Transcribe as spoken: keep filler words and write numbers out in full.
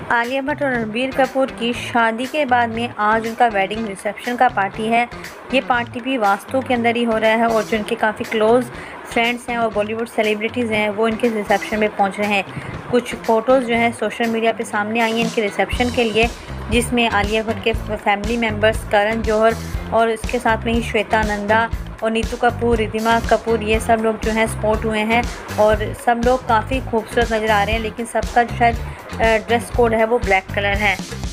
आलिया भट्ट और रणबीर कपूर की शादी के बाद में आज उनका वेडिंग रिसेप्शन का पार्टी है। ये पार्टी भी वास्तु के अंदर ही हो रहा है और जो उनके काफ़ी क्लोज़ फ्रेंड्स हैं और बॉलीवुड सेलिब्रिटीज़ हैं वो इनके रिसेप्शन में पहुंच रहे हैं। कुछ फ़ोटोज़ जो हैं सोशल मीडिया पे सामने आई हैं इनके रिसेप्शन के लिए, जिसमें आलिया भट्ट के फैमिली मेम्बर्स करण जौहर और इसके साथ में ही श्वेता नंदा और नीतू कपूर, रिद्धिमा कपूर, ये सब लोग जो हैं स्पॉट हुए हैं और सब लोग काफ़ी खूबसूरत नज़र आ रहे हैं। लेकिन सबका जो शायद ड्रेस कोड है वो ब्लैक कलर है।